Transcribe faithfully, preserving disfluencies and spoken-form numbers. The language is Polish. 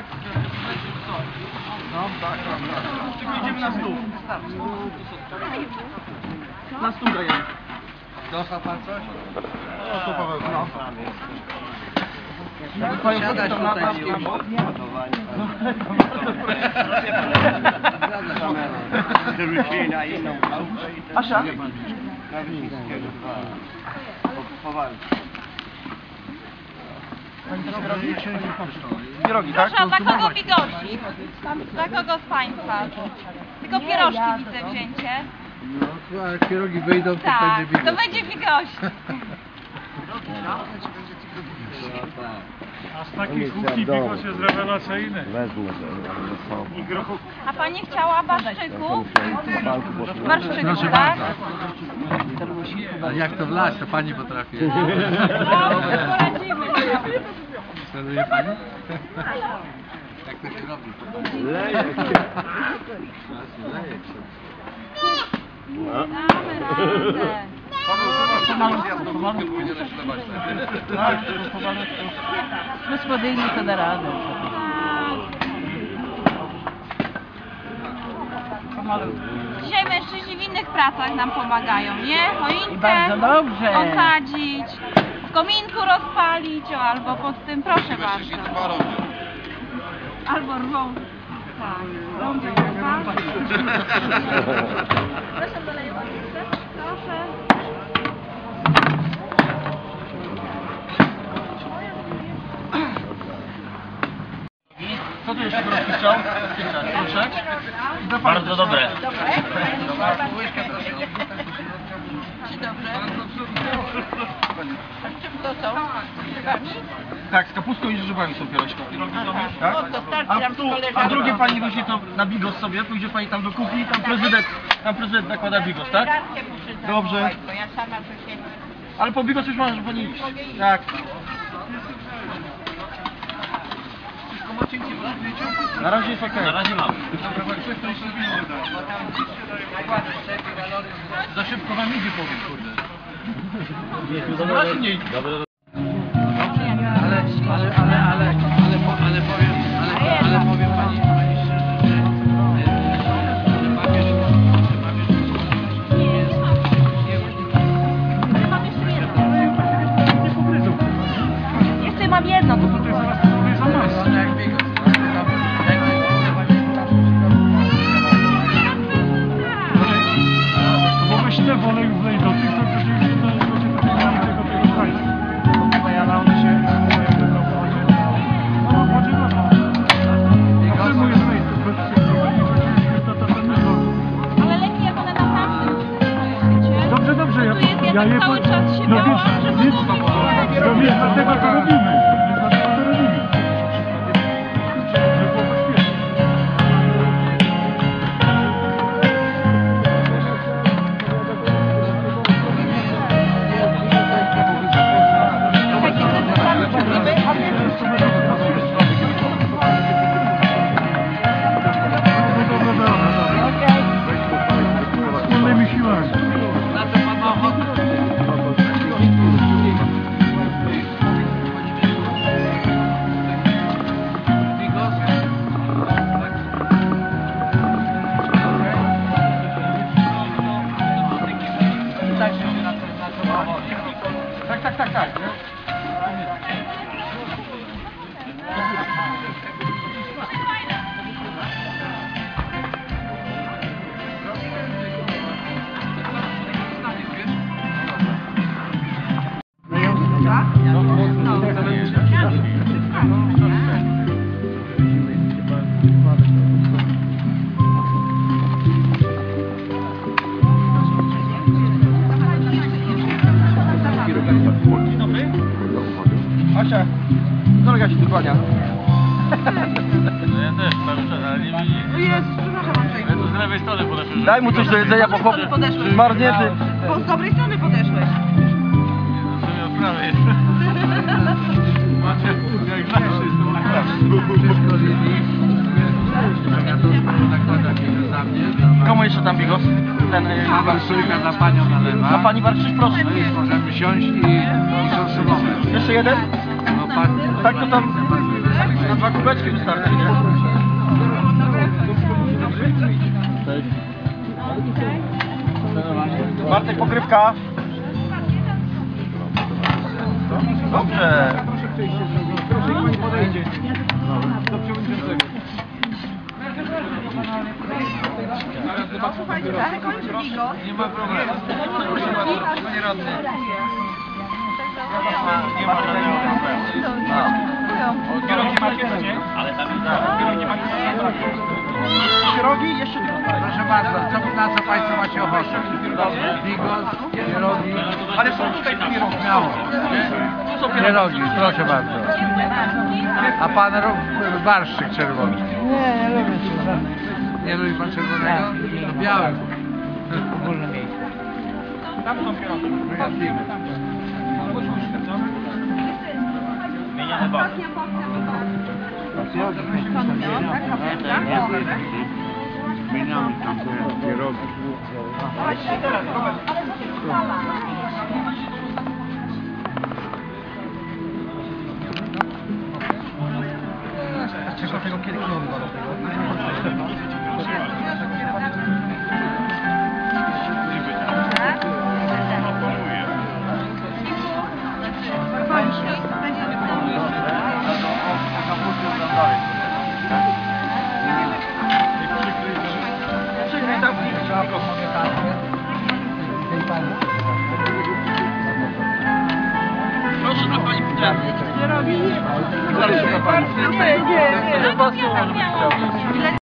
No, tak, tak, tak. Tylko idziemy na stół. Na stół dajemy. Dostał pan coś? No, to Paweł. No. Siadać tutaj żeby się na inną chałupę i ten... Asia? Pierogi, tak? Proszę, dla kogo mi gości? Dla kogo z Państwa? Tylko pierożki widzę wzięcie. No, to jak pierogi wyjdą, to Tak, będzie to będzie mi gość. A z takiej kuchni bigos jest rewelacyjny. Wezmę to. A Pani chciała barszczyku? Barszczyku, tak? A jak to wlać, to pani potrafi. No, poradzimy się. Celuje pani? Jak to się robi? Leje się. Leje się. Damy radę. Gospodyni to da radę. Dzisiaj mężczyźni w innych pracach nam pomagają, nie? I Choinkę bardzo dobrze. osadzić, w kominku rozpalić, o, albo pod tym, proszę bardzo. Albo rwą. Tak, rąbią chyba. Proszę doleję pan jeszcze? Proszę. Co tu jeszcze Borowski chciał? Proszę. Bardzo dobre. Dzień dobry. Czym to są? Tak, z kapustą i grzybami są pierożki. Tak? O, to starczy A, nam tu, koleżankom. a drugie pani weźmie to na bigos sobie, pójdzie pani tam do kuchni i tam prezydent, tam prezydent nakłada bigos, tak? Dobrze. Bo ja sama to się... Ale po bigos już może pani iść. Tak. Na razie jest okej. Na razie mam. Za szybko wam idzie, powiem, kurde. Na razie nie idzie. Ale, ale, ale, ale, ale, po- ale powiem, ale, ale powiem pani, pani szczerze, że że papież, że papież nie jest, nie właśnie. Mam jeszcze jedno. Jeszcze mam jedno. To No, jak bigos, no, tam, jak Bo weź te wolej wlej do tych, to będzie już to będzie takie tego tego krańca. Bo ja na one się jakby na wodzie. No w wodzie no. A czemu jest miejsce? Bez wszystkiego i rzeczywiście to to ten nie. Ale lepiej jak one naprawdę wiecie? Dobrze, dobrze, ja, Tu jest ja jednak je cały po- czas się no biała, wiesz, że więc, mogą być no więc dlatego to robimy. Więc dlatego to robimy. Żeby było bezpiecznie. Wspólnymi siłami. na to mam ochotę. Bigos? Tak, tak, tak, tak. Asia, droga się tu kłania. No ja też, cały czas, ale nie widzi. Jest, przepraszam Andrzejku. Ja tu z lewej strony podeszłem. Daj mu coś do jedzenia, bo chłop zmarznięty. Bo z dobrej strony podeszłeś. W sumie od prawej jest. Macie, jak zawsze jestem na klasie. Wszystko zjedli. Ja to nakładam bigos za mnie. za- Komu jeszcze tam bigos? Ten... y, A warszawka za panią nalewa. A pani Warczysz, proszę. No i możemy siąść i, i konsumować. Jeszcze jeden? No pan, Tak, to tam... Na dwa kubeczki wystarczy, nie? Bartek, pokrywka. Dobrze. Proszę, niech pani podejdzie do przewodniczącego. Ale kończy bigos. Nie ma problemu. Proszę bardzo, panie radny. Nie ma żadnego problemu. Pierogi macie, nie? Ale tam jest pierogi macie. Pierogi jeszcze tylko. Proszę bardzo, co, na co Państwo macie ochotę? Bigos, pierogi. Ale są tutaj pierogi. Śmiało. Tu są pierogi. Pierogi, proszę bardzo. A Pan ro- barszczyk czerwony. Nie, nie lubię się. Nie lubi Pan czerwonego? To biały. Ogólne miejsce. Tam są pierogi. Wyjaśnimy. Zmieniamy bok. Zmieniamy tam pierogi. Czego tego kiedyś nie było do tego? Przykryj tam Proszę, a pani nie robi. Zaraz szuka pani. Nie, nie, nie.